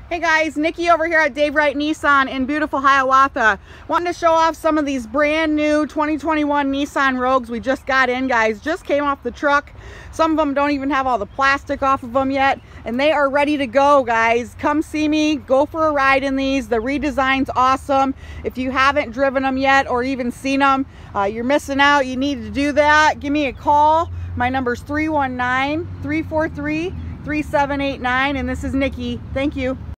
Hey guys, Nikki over here at Dave Wright Nissan in beautiful Hiawatha. Wanting to show off some of these brand new 2021 Nissan Rogues we just got in, guys. Just came off the truck. Some of them don't even have all the plastic off of them yet, and they are ready to go, guys. Come see me, go for a ride in these. The redesign's awesome. If you haven't driven them yet or even seen them, you're missing out. You need to do that. Give me a call. My number's 319-343-3789, and this is Nikki. Thank you.